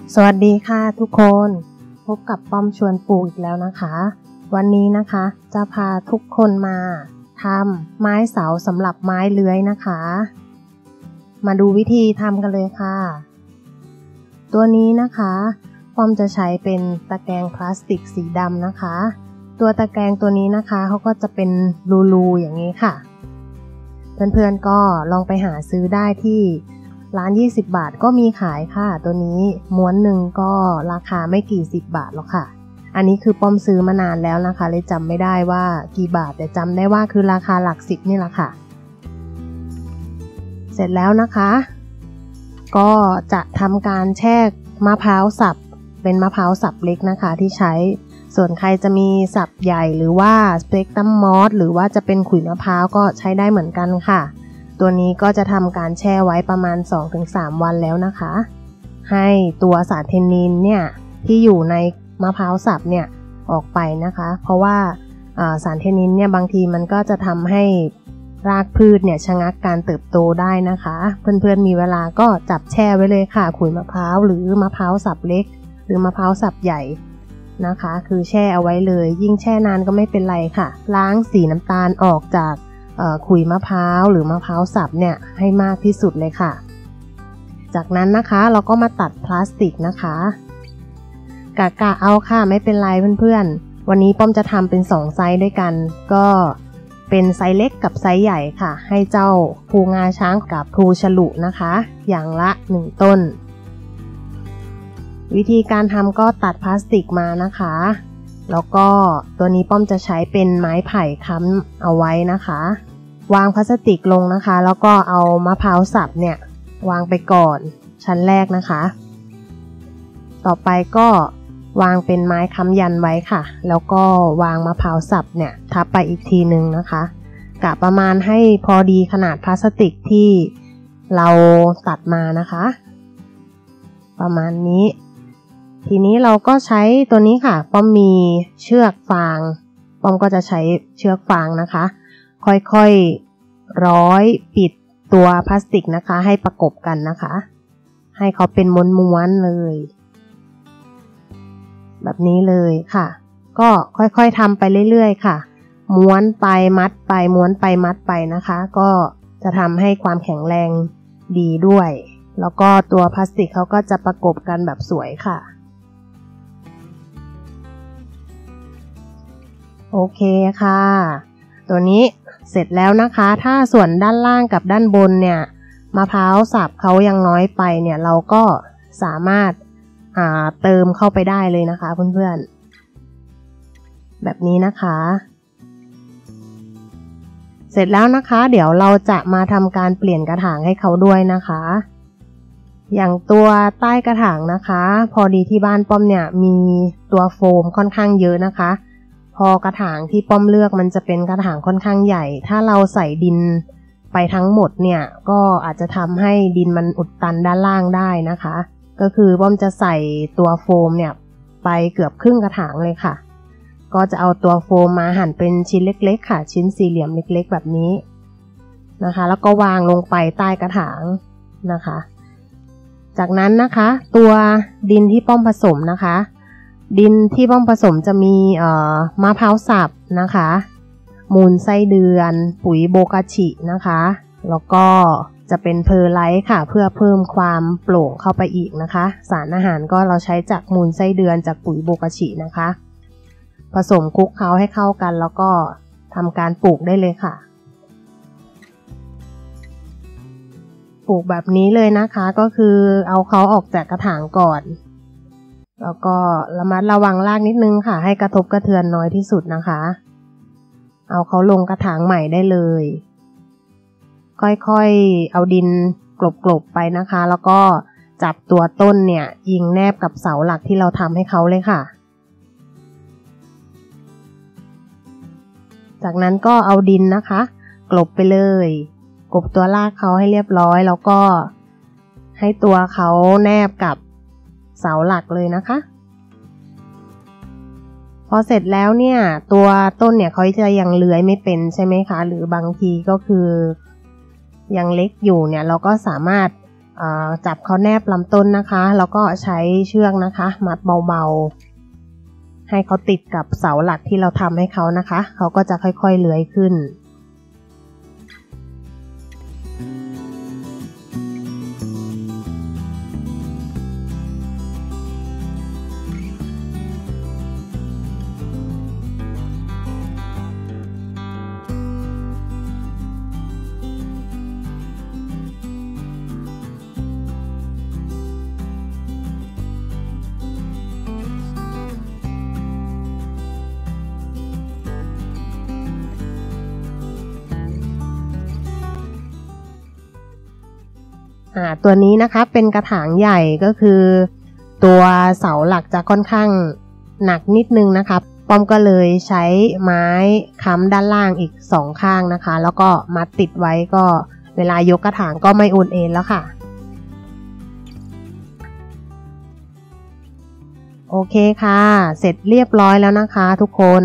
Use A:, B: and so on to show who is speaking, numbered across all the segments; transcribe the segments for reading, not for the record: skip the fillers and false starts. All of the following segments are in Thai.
A: สวัสดีค่ะทุกคนพบกับป้อมชวนปลูกอีกแล้วนะคะวันนี้นะคะจะพาทุกคนมาทำไม้เสาสำหรับไม้เลื้อยนะคะมาดูวิธีทำกันเลยค่ะตัวนี้นะคะป้อมจะใช้เป็นตะแกรงพลาสติกสีดำนะคะตัวตะแกรงตัวนี้นะคะเขาก็จะเป็นรูๆอย่างนี้ค่ะเพื่อนๆก็ลองไปหาซื้อได้ที่ร้าน20 บาทก็มีขายค่ะตัวนี้ม้วนหนึ่งก็ราคาไม่กี่10 บาทหรอกค่ะอันนี้คือป้อมซื้อมานานแล้วนะคะเลยจำไม่ได้ว่ากี่บาทแต่จำได้ว่าคือราคาหลัก10นี่แหละค่ะเสร็จแล้วนะคะก็จะทำการแช่มะพร้าวสับเป็นมะพร้าวสับเล็กนะคะที่ใช้ส่วนใครจะมีสับใหญ่หรือว่าสเปกตรัมมอสหรือว่าจะเป็นขุยมะพร้าวก็ใช้ได้เหมือนกันค่ะตัวนี้ก็จะทำการแช่ไว้ประมาณ 2-3 วันแล้วนะคะให้ตัวสารเทนนินเนี่ยที่อยู่ในมะพร้าวสับเนี่ยออกไปนะคะเพราะว่าสารเทนนินเนี่ยบางทีมันก็จะทำให้รากพืชเนี่ยชะงักการเติบโตได้นะคะเพื่อนๆมีเวลาก็จับแช่ไว้เลยค่ะขุยมะพร้าวหรือมะพร้าวสับเล็กหรือมะพร้าวสับใหญ่นะคะคือแช่เอาไว้เลยยิ่งแช่นานก็ไม่เป็นไรค่ะล้างสีน้ำตาลออกจากขุยมะพร้าวหรือมะพร้าวสับเนี่ยให้มากที่สุดเลยค่ะจากนั้นนะคะเราก็มาตัดพลาสติกนะคะกะเอาค่ะไม่เป็นไรเพื่อนๆวันนี้ป้อมจะทำเป็น2ไซส์ด้วยกันก็เป็นไซส์เล็กกับไซส์ใหญ่ค่ะให้เจ้าพลูงาช้างกับพลูฉลุนะคะอย่างละ1ต้นวิธีการทำก็ตัดพลาสติกมานะคะแล้วก็ตัวนี้ป้อมจะใช้เป็นไม้ไผ่ค้ำเอาไว้นะคะวางพลาสติกลงนะคะแล้วก็เอามะพร้าวสับเนี่ยวางไปก่อนชั้นแรกนะคะต่อไปก็วางเป็นไม้ค้ำยันไว้ค่ะแล้วก็วางมะพร้าวสับเนี่ยทับไปอีกทีนึงนะคะกะประมาณให้พอดีขนาดพลาสติกที่เราตัดมานะคะประมาณนี้ทีนี้เราก็ใช้ตัวนี้ค่ะป้อมมีเชือกฟางป้อมก็จะใช้เชือกฟางนะคะค่อยๆร้อยปิดตัวพลาสติกนะคะให้ประกบกันนะคะให้เขาเป็นม้วนๆเลยแบบนี้เลยค่ะก็ค่อยๆทำไปเรื่อยๆค่ะม้วนไปมัดไปม้วนไปมัดไปนะคะก็จะทำให้ความแข็งแรงดีด้วยแล้วก็ตัวพลาสติกเขาก็จะประกบกันแบบสวยค่ะโอเคค่ะตัวนี้เสร็จแล้วนะคะถ้าส่วนด้านล่างกับด้านบนเนี่ยมะพร้าวสับเขายังน้อยไปเนี่ยเราก็สามารถเติมเข้าไปได้เลยนะคะเพื่อนๆแบบนี้นะคะเสร็จแล้วนะคะเดี๋ยวเราจะมาทำการเปลี่ยนกระถางให้เขาด้วยนะคะอย่างตัวใต้กระถางนะคะพอดีที่บ้านป้อมเนี่ยมีตัวโฟมค่อนข้างเยอะนะคะพอกระถางที่ป้อมเลือกมันจะเป็นกระถางค่อนข้างใหญ่ถ้าเราใส่ดินไปทั้งหมดเนี่ยก็อาจจะทำให้ดินมันอุดตันด้านล่างได้นะคะก็คือป้อมจะใส่ตัวโฟมเนี่ยไปเกือบครึ่งกระถางเลยค่ะก็จะเอาตัวโฟมมาหั่นเป็นชิ้นเล็กๆค่ะชิ้นสี่เหลี่ยมเล็กๆแบบนี้นะคะแล้วก็วางลงไปใต้กระถางนะคะจากนั้นนะคะตัวดินที่ป้อมผสมนะคะดินที่ป้อมผสมจะมีมะพร้าวสับนะคะมูลไส้เดือนปุ๋ยโบกาชินะคะแล้วก็จะเป็นเพอร์ไลท์ค่ะเพื่อเพิ่มความโปร่งเข้าไปอีกนะคะสารอาหารก็เราใช้จากมูลไส้เดือนจากปุ๋ยโบกาชินะคะผสมคลุกเคล้าให้เข้ากันแล้วก็ทำการปลูกได้เลยค่ะปลูกแบบนี้เลยนะคะก็คือเอาเขาออกจากกระถางก่อนแล้วก็ระมัดระวังรากนิดนึงค่ะให้กระทบกระเทือนน้อยที่สุดนะคะเอาเขาลงกระถางใหม่ได้เลยค่อยๆเอาดินกลบๆไปนะคะแล้วก็จับตัวต้นเนี่ยยิงแนบกับเสาหลักที่เราทำให้เขาเลยค่ะจากนั้นก็เอาดินนะคะกลบไปเลยกลบตัวรากเขาให้เรียบร้อยแล้วก็ให้ตัวเขาแนบกับเสาหลักเลยนะคะพอเสร็จแล้วเนี่ยตัวต้นเนี่ยเขาจะยังเลื้อยไม่เป็นใช่ไหมคะหรือบางทีก็คือยังเล็กอยู่เนี่ยเราก็สามารถจับเขาแนบลำต้นนะคะแล้วก็ใช้เชือกนะคะมัดเบาๆให้เขาติดกับเสาหลักที่เราทำให้เขานะคะเขาก็จะค่อยๆเลื้อยขึ้นตัวนี้นะคะเป็นกระถางใหญ่ก็คือตัวเสาหลักจะค่อนข้างหนักนิดนึงนะคะป้อมก็เลยใช้ไม้ค้ำด้านล่างอีก2ข้างนะคะแล้วก็มัดติดไว้ก็เวลายกกระถางก็ไม่โอนเอ็นแล้วค่ะโอเคค่ะเสร็จเรียบร้อยแล้วนะคะทุกคน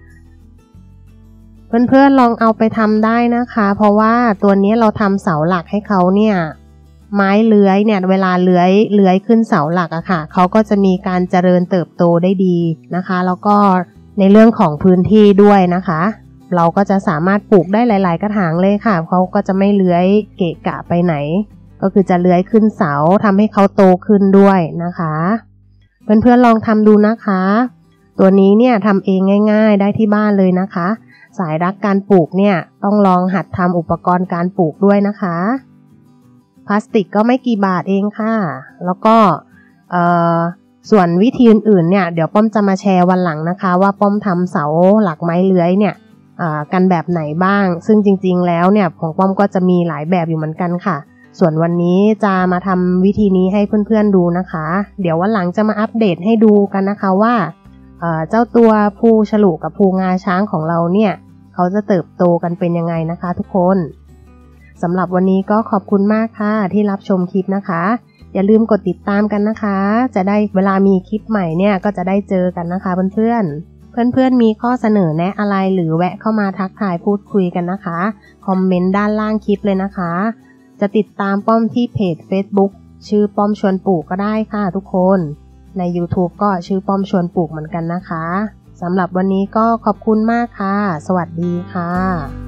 A: เพื่อนๆลองเอาไปทำได้นะคะเพราะว่าตัวนี้เราทำเสาหลักให้เขาเนี่ยไม้เลื้อยเนี่ยเวลาเลื้อยขึ้นเสาหลักอะค่ะเขาก็จะมีการเจริญเติบโตได้ดีนะคะแล้วก็ในเรื่องของพื้นที่ด้วยนะคะเราก็จะสามารถปลูกได้หลายๆกระถางเลยค่ะเขาก็จะไม่เลื้อยเกะกะไปไหนก็คือจะเลื้อยขึ้นเสาทำให้เขาโตขึ้นด้วยนะคะเพื่อนๆลองทำดูนะคะตัวนี้เนี่ยทำเองง่ายๆได้ที่บ้านเลยนะคะสายรักการปลูกเนี่ยต้องลองหัดทำอุปกรณ์การปลูกด้วยนะคะพลาสติกก็ไม่กี่บาทเองค่ะแล้วก็ส่วนวิธีอื่นๆเนี่ยเดี๋ยวป้อมจะมาแชร์วันหลังนะคะว่าป้อมทำเสาหลักไม้เลื้อยเนี่ยกันแบบไหนบ้างซึ่งจริงๆแล้วเนี่ยของป้อมก็จะมีหลายแบบอยู่เหมือนกันค่ะส่วนวันนี้จะมาทำวิธีนี้ให้เพื่อนๆดูนะคะเดี๋ยววันหลังจะมาอัปเดตให้ดูกันนะคะว่าเจ้าตัวภูฉลุกับภูงาช้างของเราเนี่ยเขาจะเติบโตกันเป็นยังไงนะคะทุกคนสำหรับวันนี้ก็ขอบคุณมากค่ะที่รับชมคลิปนะคะอย่าลืมกดติดตามกันนะคะจะได้เวลามีคลิปใหม่เนี่ยก็จะได้เจอกันนะคะเพื่อนๆมีข้อเสนอแนะอะไรหรือแวะเข้ามาทักทายพูดคุยกันนะคะคอมเมนต์ด้านล่างคลิปเลยนะคะจะติดตามป้อมที่เพจ Facebook ชื่อป้อมชวนปลูกก็ได้ค่ะทุกคนใน YouTube ก็ชื่อป้อมชวนปลูกเหมือนกันนะคะสำหรับวันนี้ก็ขอบคุณมากค่ะสวัสดีค่ะ